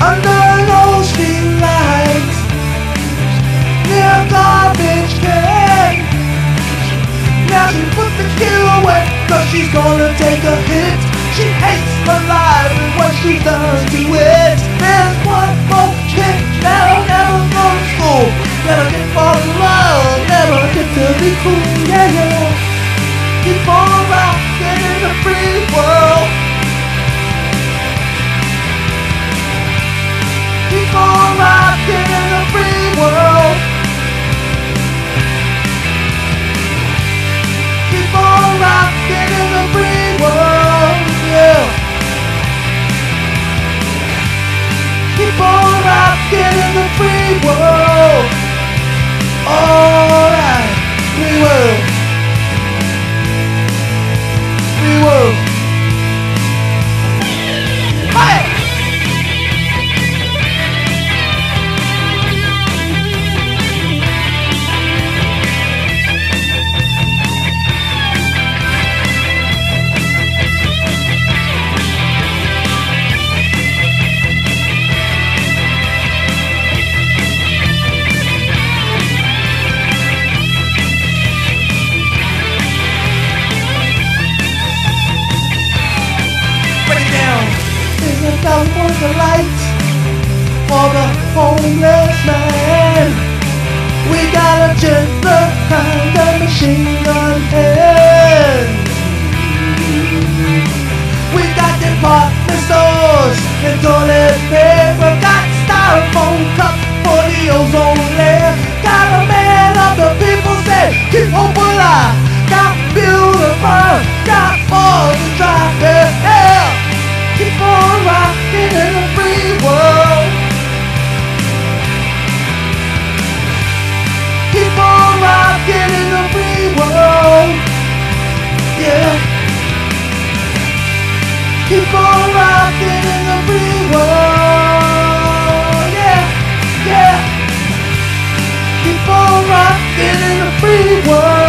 under those street lights, near a garbage can. Now she put the kid away, cause she's gonna take a hit. She hates her life and what she does to it. There's one more chick that'll never go to school, never get fall in love, never get to be cool, yeah, yeah. Keep on rocking in the free world. Keep on rocking in the free world. Keep on rocking in the free world, yeah. Keep on rocking in the free world. Alright, free world. Free world. Hey! California lights for the homeless man. We got a gentler kind of machine gun hand. We got department stores and toilet paper. Got styrofoam cups for the ozone layer. Got a man of the people say keep hope alive. Got fuel to burn. Got all to drive their hell. Keep on rocking in the free world. Keep on rocking in the free world. Yeah. Keep on rocking in the free world. Yeah, yeah. Keep on rocking in the free world.